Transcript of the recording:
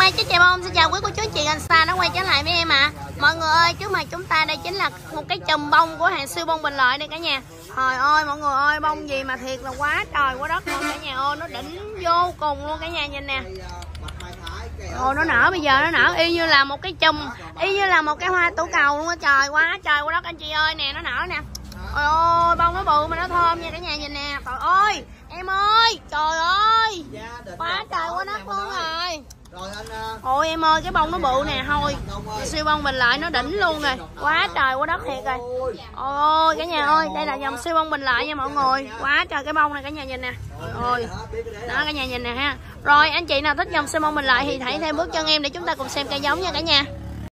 Mai Chí Chè Bông xin chào quý cô chú chị anh xa nó quay trở lại với em ạ. Mọi người ơi, trước mặt chúng ta đây chính là một cái chùm bông của hàng siêu bông Bình Lợi đây cả nhà. Trời ơi mọi người ơi, bông gì mà thiệt là quá trời quá đất luôn cả nhà ơi, nó đỉnh vô cùng luôn cả nhà, nhìn nè. Ồ, nó nở bây giờ, nó nở y như là một cái chùm, y như là một cái hoa tủ cầu luôn á. Trời quá trời quá đất anh chị ơi, nè nó nở nè. Ôi ôi, bông nó bự mà nó thơm nha cả nhà, nhìn nè. Trời ơi em ơi, trời ơi quá trời quá đất luôn rồi. Ôi em ơi, cái bông nó bự nè, thôi siêu bông Bình Lợi nó đỉnh luôn rồi, quá trời quá đất thiệt rồi. Ôi cả nhà ơi, đây là dòng siêu bông Bình Lợi nha mọi người, quá trời cái bông này cả nhà nhìn nè. Ôi đó cả nhà nhìn nè ha. Rồi anh chị nào thích dòng siêu bông Bình Lợi thì hãy theo bước chân em để chúng ta cùng xem cây giống nha cả nhà.